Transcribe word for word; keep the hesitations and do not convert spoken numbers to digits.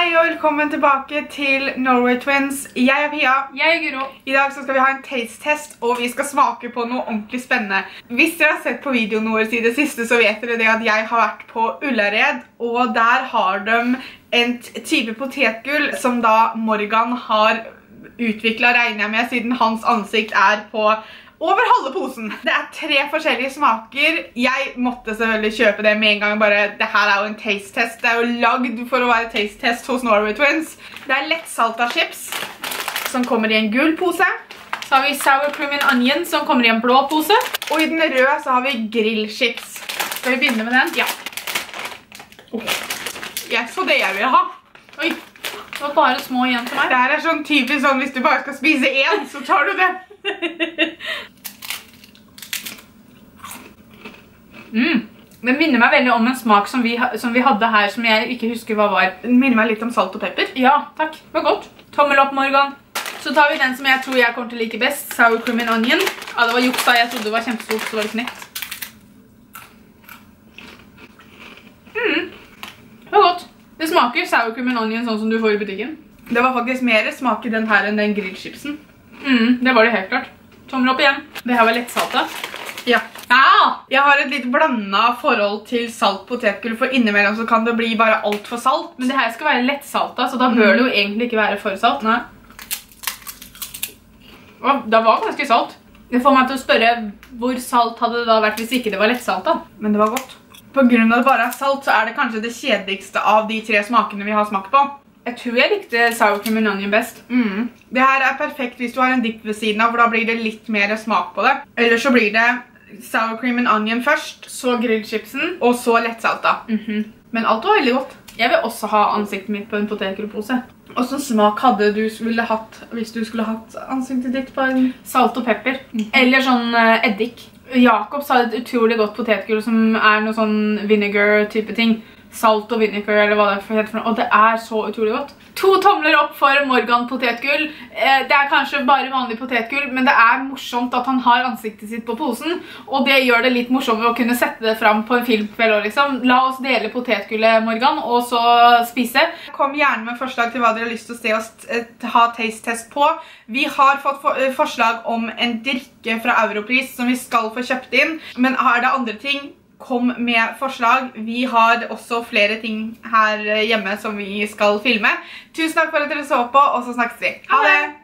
Hei og velkommen tilbake til Norway Twins. Jeg er Pia. Jeg er Guro. I dag så skal vi ha en taste-test, og vi skal smake på noe ordentlig spennende. Hvis dere har sett på videoen vår i det siste, så vet dere det at jeg har vært på Ullared, og der har de en type potetgull som da Morgan har utviklet, regner jeg med, siden hans ansikt er på over halve posen. Det er tre forskjellige smaker. Jeg måtte selvfølgelig kjøpe det med en gang. Bare, det her er jo en taste-test. Det er jo lagd for å være taste-test hos Norway Twins. Det er lettsalta chips, som kommer i en gul pose. Så har vi sour cream and onion, som kommer i en blå pose. Og i den røde så har vi grillchips. Skal vi begynne med den? Ja. Oh. Jeg så det jeg vil ha. Oi, det var bare små igjen til meg. Det her er sånn typisk sånn, hvis du bare skal spise en, så tar du det. mm. Det minner meg veldig om en smak som vi, som vi hadde her, som jeg ikke husker hva var. Det minner meg litt om salt og pepper. Ja, takk. Det var godt. Tommel opp, Morgan. Så tar vi den som jeg tror jeg kommer til å like best. Sour cream and onion. Ja, det var juks da. Jeg trodde det var kjempestort, så var det knekt. Mm. Det var godt. Det smaker sour cream and onion sånn som du får i butikken. Det var faktisk mer smak i den her enn den grillchipsen. Mm, det var det helt klart. Tommel opp igjen. Det her var lettsalta. Ja. Ah! Jeg har et litt blandet forhold til salt potetgull, for innimellom så kan det bli bare alt for salt. Men det her skal være lettsalta, så da bør det jo egentlig ikke være for salt. Nei. Og det var ganske salt. Det får meg til å spørre hvor salt hadde det da vært hvis ikke det var lettsalta. Men det var godt. På grunn av at det bare er salt, så er det kanskje det kjedeligste av de tre smakene vi har smakt på. Jeg tror jeg likte sour cream and onion best. Mm. Det her er perfekt hvis du har en dipp ved siden av, for da blir det litt mer smak på det. Eller så blir det sour cream and onion først, så grillchipsen, og så lettsalta. Mm-hmm. Men alt var veldig godt. Jeg vil også ha ansiktet mitt på en potetgullpose. Hvordan smak hadde du ville hatt hvis du skulle hatt ansiktet ditt på en... Salt og pepper. Mm-hmm. Eller sånn uh, eddik. Jakob sa et utrolig godt potetgull som er noe sånn vinegar-type ting. Salt og vinegar, eller hva det er for helt for noe. Og det er så utrolig godt. To tomler opp for Morgan potetgull. Eh, det er kanskje bare vanlig potetgull, men det er morsomt at han har ansiktet sitt på posen. Og det gjør det litt morsommere å kunne sette det fram på en filmkveld. Liksom. La oss dele potetgullet, Morgan, og så spise. Kom gjerne med forslag til hva dere har lyst til å se oss ha taste-test på. Vi har fått for forslag om en drikke fra Europris som vi skal få kjøpt inn. Men er det andre ting? Kom med forslag. Vi har også flere ting her hjemme som vi skal filme. Tusen takk for at dere så på, og så snakkes vi. Ha det!